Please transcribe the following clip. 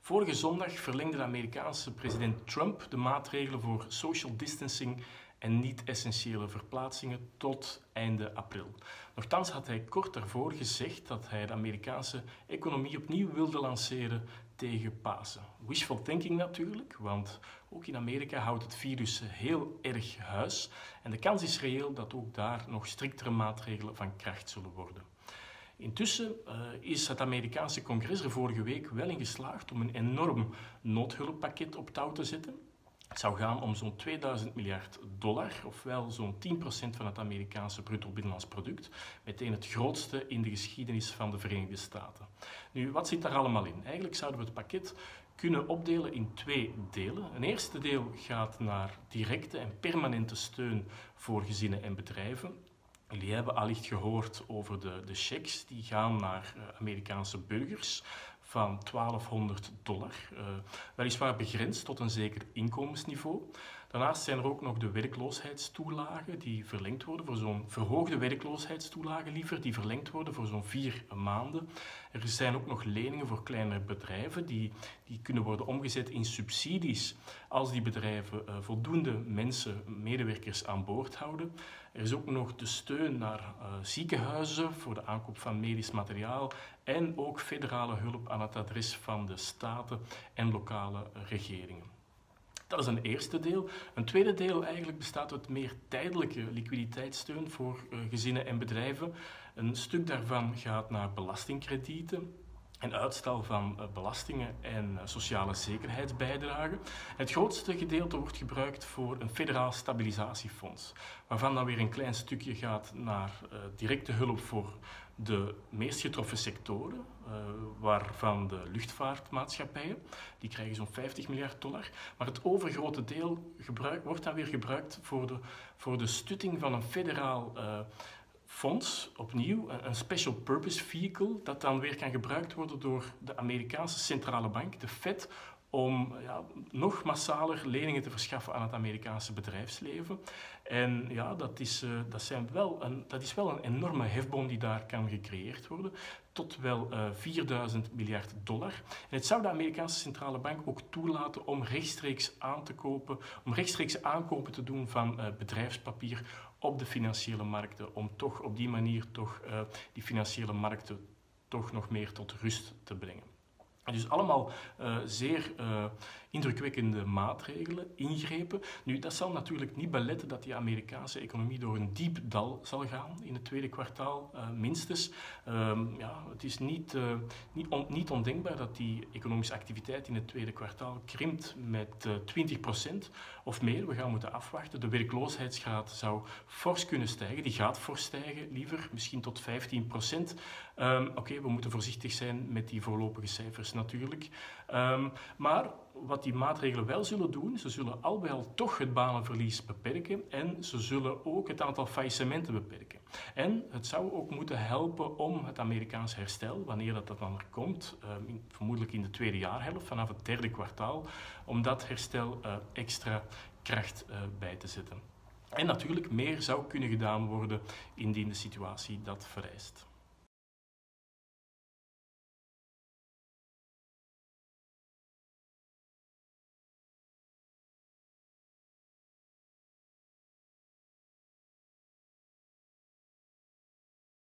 Vorige zondag verlengde de Amerikaanse president Trump de maatregelen voor social distancing en niet-essentiële verplaatsingen tot einde april. Nochtans had hij kort daarvoor gezegd dat hij de Amerikaanse economie opnieuw wilde lanceren tegen Pasen. Wishful thinking natuurlijk, want ook in Amerika houdt het virus heel erg huis en de kans is reëel dat ook daar nog striktere maatregelen van kracht zullen worden. Intussen is het Amerikaanse congres er vorige week wel in geslaagd om een enorm noodhulppakket op touw te zetten. Het zou gaan om zo'n 2000 miljard dollar, ofwel zo'n 10% van het Amerikaanse bruto binnenlands product, meteen het grootste in de geschiedenis van de Verenigde Staten. Nu, wat zit daar allemaal in? Eigenlijk zouden we het pakket kunnen opdelen in twee delen. Een eerste deel gaat naar directe en permanente steun voor gezinnen en bedrijven. Jullie hebben allicht gehoord over de checks die gaan naar Amerikaanse burgers van $1200. Weliswaar begrensd tot een zeker inkomensniveau. Daarnaast zijn er ook nog de werkloosheidstoelagen die verlengd worden voor zo'n verhoogde werkloosheidstoelagen liever, die verlengd worden voor zo'n 4 maanden. Er zijn ook nog leningen voor kleinere bedrijven die kunnen worden omgezet in subsidies als die bedrijven voldoende mensen, medewerkers aan boord houden. Er is ook nog de steun naar ziekenhuizen voor de aankoop van medisch materiaal en ook federale hulp aan het adres van de staten en lokale regeringen. Dat is een eerste deel. Een tweede deel eigenlijk bestaat uit meer tijdelijke liquiditeitssteun voor gezinnen en bedrijven. Een stuk daarvan gaat naar belastingkredieten en uitstel van belastingen en sociale zekerheidsbijdragen. Het grootste gedeelte wordt gebruikt voor een federaal stabilisatiefonds, waarvan dan weer een klein stukje gaat naar directe hulp voor de meest getroffen sectoren, waarvan de luchtvaartmaatschappijen, die krijgen zo'n 50 miljard dollar. Maar het overgrote deel wordt dan weer gebruikt voor de stutting van een federaal fonds, opnieuw een special purpose vehicle, dat dan weer kan gebruikt worden door de Amerikaanse centrale bank, de Fed, om nog massaler leningen te verschaffen aan het Amerikaanse bedrijfsleven. En ja, dat is wel een enorme hefboom die daar kan gecreëerd worden, tot wel 4000 miljard dollar. En het zou de Amerikaanse centrale bank ook toelaten om rechtstreeks aankopen te doen van bedrijfspapier op de financiële markten, om toch op die manier die financiële markten toch nog meer tot rust te brengen. Dus allemaal zeer indrukwekkende maatregelen, ingrepen. Nu, dat zal natuurlijk niet beletten dat die Amerikaanse economie door een diep dal zal gaan in het tweede kwartaal, minstens. Het is niet ondenkbaar dat die economische activiteit in het tweede kwartaal krimpt met 20% of meer. We gaan moeten afwachten. De werkloosheidsgraad zou fors kunnen stijgen. Die gaat fors stijgen, liever, misschien tot 15%. Oké, we moeten voorzichtig zijn met die voorlopige cijfers natuurlijk. Maar wat die maatregelen wel zullen doen, ze zullen al bij al toch het banenverlies beperken en ze zullen ook het aantal faillissementen beperken. En het zou ook moeten helpen om het Amerikaans herstel, wanneer dat dan er komt, vermoedelijk in de tweede jaarhelft, vanaf het derde kwartaal, om dat herstel extra kracht bij te zetten. En natuurlijk meer zou kunnen gedaan worden indien de situatie dat vereist.